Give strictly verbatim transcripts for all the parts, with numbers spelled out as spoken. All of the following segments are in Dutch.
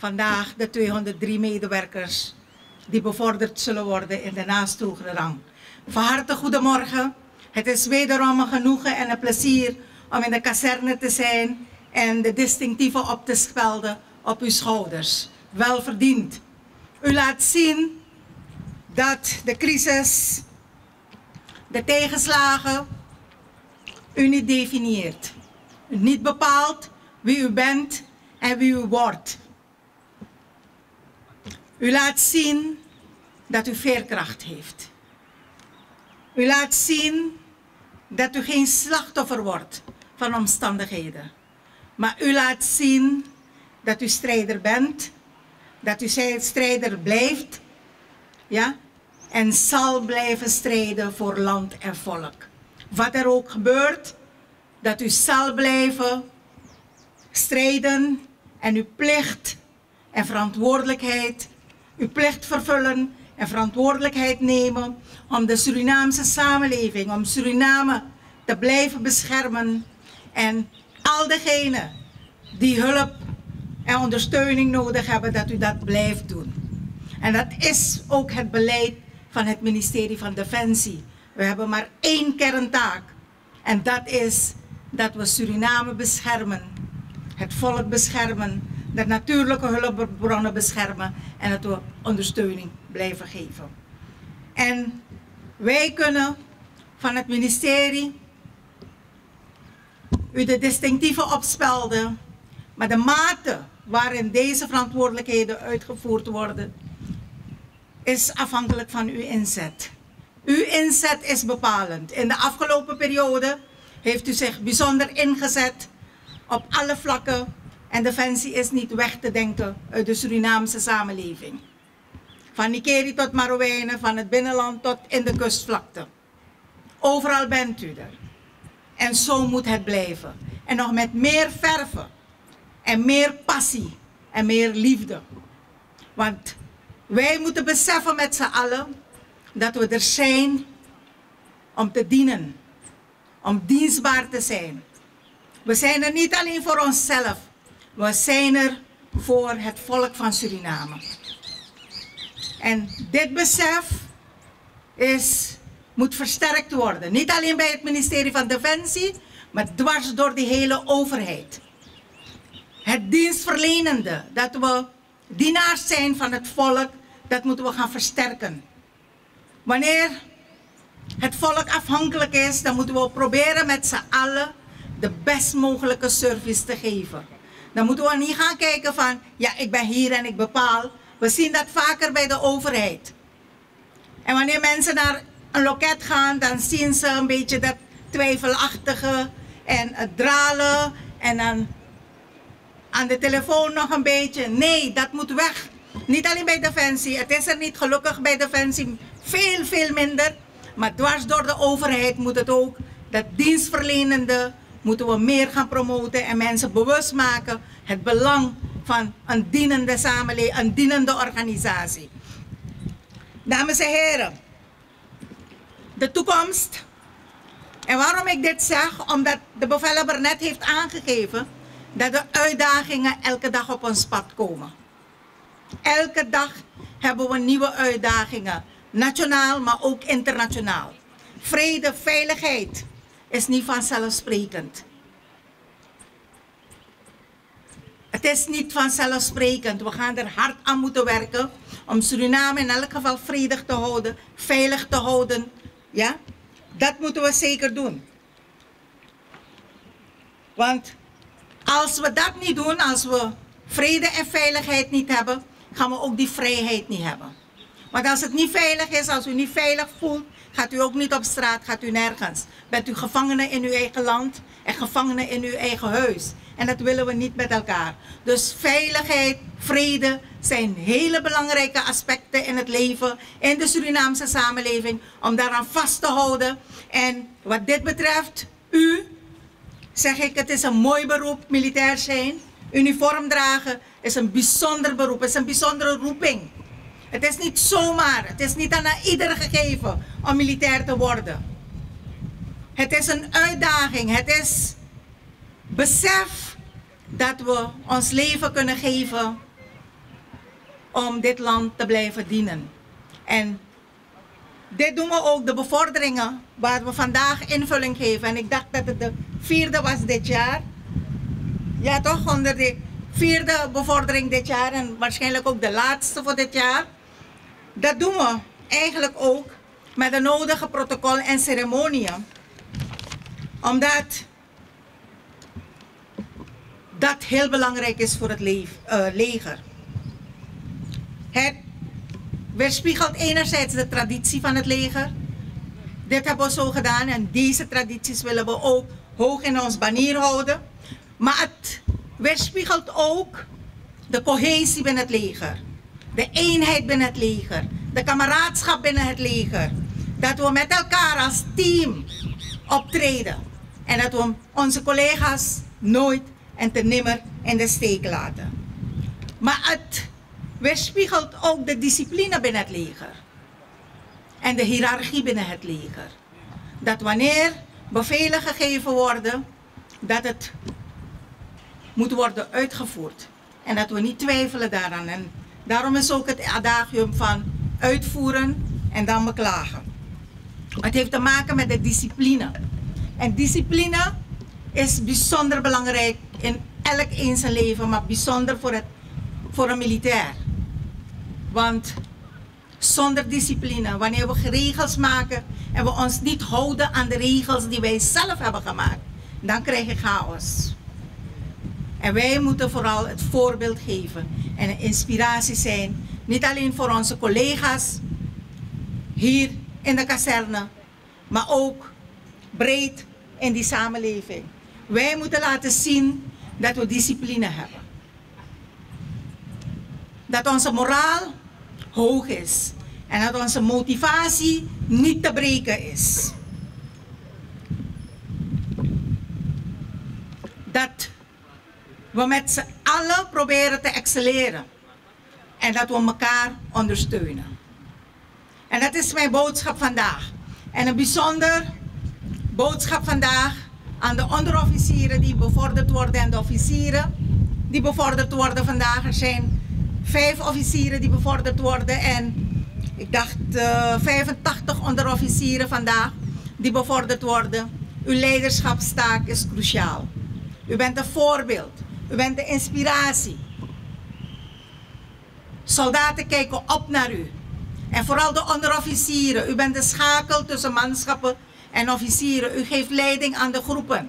vandaag de tweehonderddrie medewerkers die bevorderd zullen worden in de naasthogere rang. Van harte goedemorgen. Het is wederom een genoegen en een plezier om in de kazerne te zijn en de distinctieve op te spelden op uw schouders. Welverdiend. U laat zien dat de crisis, de tegenslagen, u niet definieert. U niet bepaalt wie u bent en wie u wordt. U laat zien dat u veerkracht heeft. U laat zien dat u geen slachtoffer wordt van omstandigheden. Maar u laat zien dat u strijder bent, dat u strijder blijft, ja, en zal blijven strijden voor land en volk. Wat er ook gebeurt, dat u zal blijven strijden en uw plicht en verantwoordelijkheid, uw plicht vervullen en verantwoordelijkheid nemen om de Surinaamse samenleving, om Suriname te blijven beschermen en al degenen die hulp en ondersteuning nodig hebben, dat u dat blijft doen. En dat is ook het beleid van het ministerie van Defensie. We hebben maar één kerntaak en dat is dat we Suriname beschermen, het volk beschermen, de natuurlijke hulpbronnen beschermen en dat we ondersteuning blijven geven. En wij kunnen van het ministerie u de distinctieve opspelden, maar de mate waarin deze verantwoordelijkheden uitgevoerd worden is afhankelijk van uw inzet. Uw inzet is bepalend. In de afgelopen periode heeft u zich bijzonder ingezet op alle vlakken en Defensie is niet weg te denken uit de Surinaamse samenleving. Van Nikeri tot Marowijnen, van het binnenland tot in de kustvlakte. Overal bent u er. En zo moet het blijven. En nog met meer verve en meer passie en meer liefde. Want wij moeten beseffen met z'n allen dat we er zijn om te dienen. Om dienstbaar te zijn. We zijn er niet alleen voor onszelf. We zijn er voor het volk van Suriname. En dit besef is, moet versterkt worden. Niet alleen bij het ministerie van Defensie, maar dwars door de hele overheid. Het dienstverlenende, dat we dienaars zijn van het volk, dat moeten we gaan versterken. Wanneer het volk afhankelijk is, dan moeten we proberen met z'n allen de best mogelijke service te geven. Dan moeten we niet gaan kijken van, ja, ik ben hier en ik bepaal. We zien dat vaker bij de overheid. En wanneer mensen naar een loket gaan, dan zien ze een beetje dat twijfelachtige en het dralen en dan aan de telefoon nog een beetje. Nee, dat moet weg. Niet alleen bij Defensie. Het is er niet, gelukkig bij Defensie veel, veel minder. Maar dwars door de overheid moet het ook, dat dienstverlenende moeten we meer gaan promoten en mensen bewust maken het belang van een dienende samenleving, een dienende organisatie. Dames en heren, de toekomst. En waarom ik dit zeg? Omdat de bevelhebber net heeft aangegeven dat de uitdagingen elke dag op ons pad komen. Elke dag hebben we nieuwe uitdagingen, nationaal maar ook internationaal. Vrede, veiligheid is niet vanzelfsprekend. Het is niet vanzelfsprekend. We gaan er hard aan moeten werken om Suriname in elk geval vredig te houden, veilig te houden. Ja? Dat moeten we zeker doen. Want als we dat niet doen, als we vrede en veiligheid niet hebben, gaan we ook die vrijheid niet hebben. Want als het niet veilig is, als u niet veilig voelt, gaat u ook niet op straat, gaat u nergens. Bent u gevangene in uw eigen land en gevangene in uw eigen huis. En dat willen we niet met elkaar. Dus veiligheid, vrede zijn hele belangrijke aspecten in het leven, in de Surinaamse samenleving, om daaraan vast te houden. En wat dit betreft, u, zeg ik, het is een mooi beroep, militair zijn. Uniform dragen is een bijzonder beroep, is een bijzondere roeping. Het is niet zomaar, het is niet aan ieder gegeven om militair te worden. Het is een uitdaging, het is besef dat we ons leven kunnen geven om dit land te blijven dienen. En dit doen we ook, de bevorderingen waar we vandaag invulling geven. En ik dacht dat het de vierde was dit jaar. Ja toch, onder de vierde bevordering dit jaar en waarschijnlijk ook de laatste voor dit jaar. Dat doen we eigenlijk ook met de nodige protocol en ceremonieën. Omdat dat heel belangrijk is voor het le uh, leger. Het weerspiegelt enerzijds de traditie van het leger. Dit hebben we zo gedaan en deze tradities willen we ook hoog in ons banier houden. Maar het weerspiegelt ook de cohesie binnen het leger. De eenheid binnen het leger. De kameraadschap binnen het leger. Dat we met elkaar als team optreden. En dat we onze collega's nooit en te nimmer in de steek laten. Maar het weerspiegelt ook de discipline binnen het leger. En de hiërarchie binnen het leger. Dat wanneer bevelen gegeven worden, dat het moet worden uitgevoerd. En dat we niet twijfelen daaraan. En daarom is ook het adagium van uitvoeren en dan beklagen. Het heeft te maken met de discipline. En discipline is bijzonder belangrijk in elk een zijn leven, maar bijzonder voor, het, voor een militair. Want zonder discipline, wanneer we regels maken en we ons niet houden aan de regels die wij zelf hebben gemaakt, dan krijg je chaos. En wij moeten vooral het voorbeeld geven en een inspiratie zijn, niet alleen voor onze collega's hier in de kazerne, maar ook breed in die samenleving. Wij moeten laten zien dat we discipline hebben. Dat onze moraal hoog is en dat onze motivatie niet te breken is. Dat we met z'n allen proberen te excelleren en dat we elkaar ondersteunen. En dat is mijn boodschap vandaag. En een bijzonder boodschap vandaag aan de onderofficieren die bevorderd worden en de officieren die bevorderd worden vandaag. Er zijn vijf officieren die bevorderd worden en ik dacht uh, vijfentachtig onderofficieren vandaag die bevorderd worden. Uw leiderschapstaak is cruciaal. U bent een voorbeeld. U bent de inspiratie. Soldaten kijken op naar u. En vooral de onderofficieren. U bent de schakel tussen manschappen en officieren. U geeft leiding aan de groepen.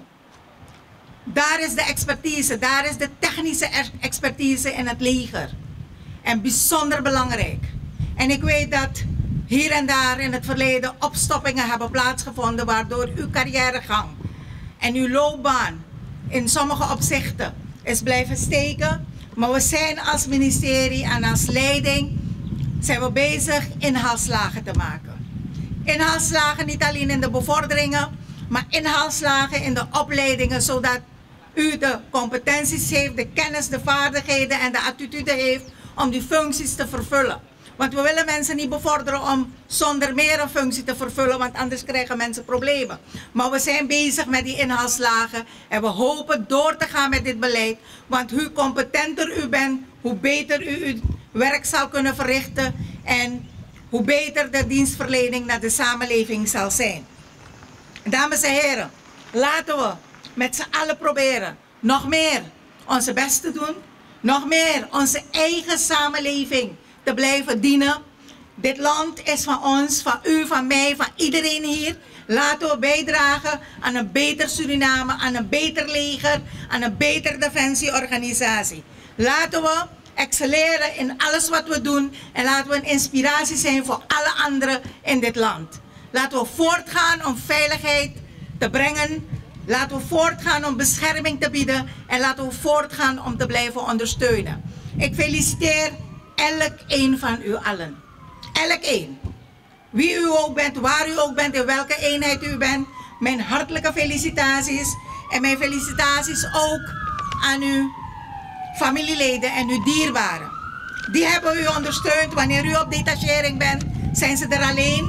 Daar is de expertise. Daar is de technische expertise in het leger. En bijzonder belangrijk. En ik weet dat hier en daar in het verleden opstoppingen hebben plaatsgevonden waardoor uw carrièregang en uw loopbaan in sommige opzichten is blijven steken. Maar we zijn als ministerie en als leiding zijn we bezig inhaalslagen te maken. Inhaalslagen niet alleen in de bevorderingen, maar inhaalslagen in de opleidingen, zodat u de competenties heeft, de kennis, de vaardigheden en de attitude heeft om die functies te vervullen. Want we willen mensen niet bevorderen om zonder meer een functie te vervullen, want anders krijgen mensen problemen. Maar we zijn bezig met die inhaalslagen en we hopen door te gaan met dit beleid. Want hoe competenter u bent, hoe beter u uw werk zal kunnen verrichten en hoe beter de dienstverlening naar de samenleving zal zijn. Dames en heren, laten we met z'n allen proberen nog meer onze best te doen, nog meer onze eigen samenleving te blijven dienen. Dit land is van ons, van u, van mij, van iedereen hier. Laten we bijdragen aan een beter Suriname, aan een beter leger, aan een beter defensieorganisatie. Laten we excelleren in alles wat we doen en laten we een inspiratie zijn voor alle anderen in dit land. Laten we voortgaan om veiligheid te brengen. Laten we voortgaan om bescherming te bieden en laten we voortgaan om te blijven ondersteunen. Ik feliciteer elk een van u allen. Elk een. Wie u ook bent, waar u ook bent, in welke eenheid u bent. Mijn hartelijke felicitaties. En mijn felicitaties ook aan uw familieleden en uw dierbaren. Die hebben u ondersteund. Wanneer u op detachering bent, zijn ze er alleen.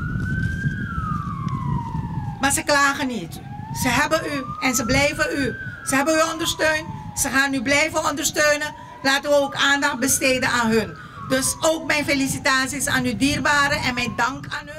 Maar ze klagen niet. Ze hebben u en ze blijven u. Ze hebben u ondersteund. Ze gaan u blijven ondersteunen. Laten we ook aandacht besteden aan hun. Dus ook mijn felicitaties aan uw dierbaren en mijn dank aan u.